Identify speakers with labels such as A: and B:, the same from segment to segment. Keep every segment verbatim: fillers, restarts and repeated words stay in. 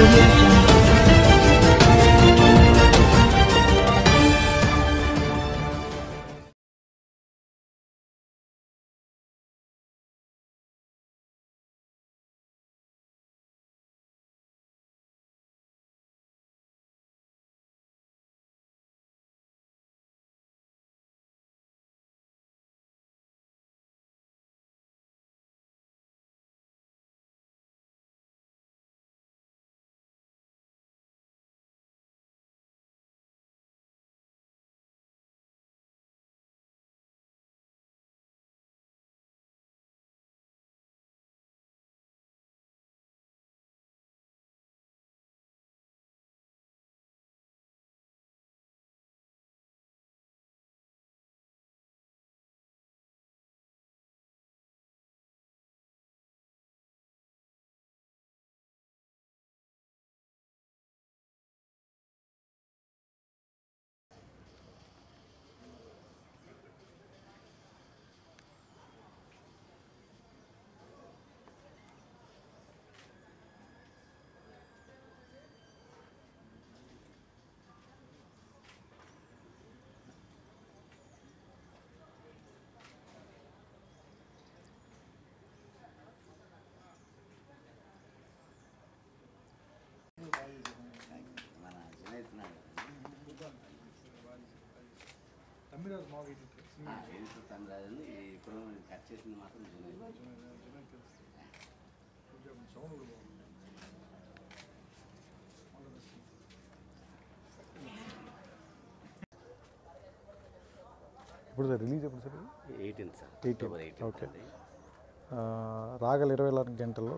A: Audio Jungle.
B: Tamil Nadu మా video
C: ఆ ఏది తమిళనాడు ఇప్పుడు కట్ చేసింది మాత్రం
B: సౌండ్ కూడా ఇప్పుడు సార్ రిలీజ్ ఎప్పుడు sir
C: eighteenth sir
B: eighteen okay రాగల ఇరవై నాలుగు గంటల్లో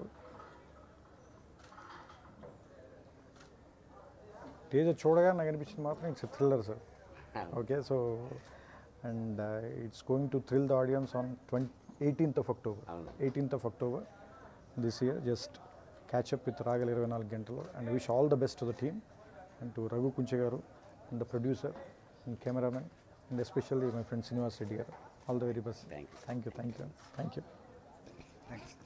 B: టీజర్ చూడగా నాకు అనిపించింది మాత్రం it's thriller sir okay so and it's going to thrill the audience on twenty eighteenth of October eighteenth of October this year just catch up with రాగల ఇరవై నాలుగు గంటలు and wish all the best to the team and to Raghu Kunche garu and the producer and cameraman and especially my friend Srinivas Reddy garu all the very best thank you thank you thank you thank you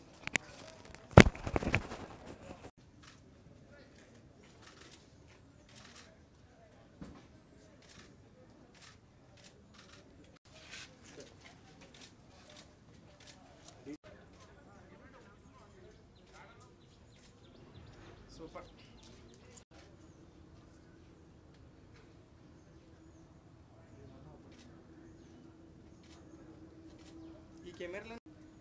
D: super ఈ కెమెరాలో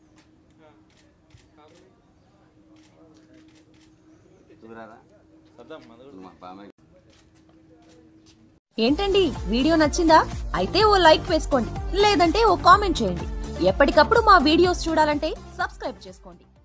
A: ఏంటండి video నచ్చిందా? అయితే ఓ like వేసుకోండి, లేదంటే ఓ comment చేయండి. ఎప్పటికప్పుడు మా వీడియోస్ చూడాలంటే సబ్స్క్రైబ్ చేసుకోండి.